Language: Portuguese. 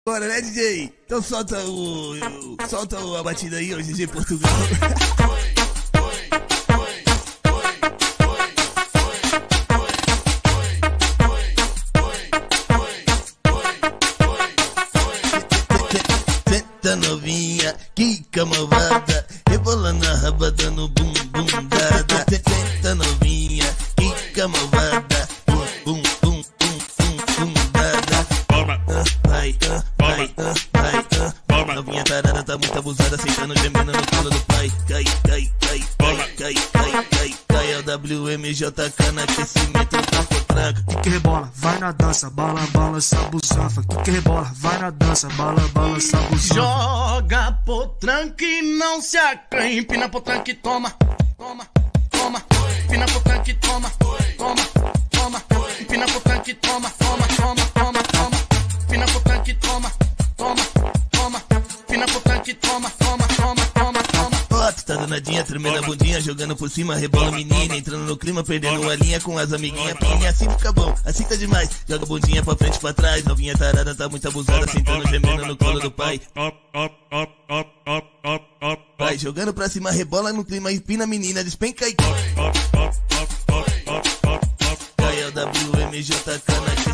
Bora, né, DJ? Então solta a batida aí, o DJ Portugal. Senta novinha, quica malvada, rebolando a raba dando bum bum dada. Senta novinha, quica malvada, bum bum bum bum bum bum dada. Vai, novinha tarada tá muito abusada, sentando gemendo no colo do pai. Cai, é o WMJK no aquecimento do potranca. Que rebola, vai na dança, bala, balança, busanfa. Que rebola, vai na dança, bala, balança, busanfa. Joga potranca e não se acanha. Empina potranca e toma. Empina potranca e toma. Empina potranca e toma. Empina potranca e toma. Empina potranca e toma. Tá danadinha, tremendo a bundinha, jogando por cima, rebola menina, entrando no clima, perdendo a linha com as amiguinhas. Pinha, assim fica bom, assim tá demais. Joga a bundinha pra frente e pra trás, novinha tarada tá muito abusada, sentando gemendo no colo do pai. Vai jogando pra cima, rebola no clima, empina a menina, despenca e cai é o WMJK na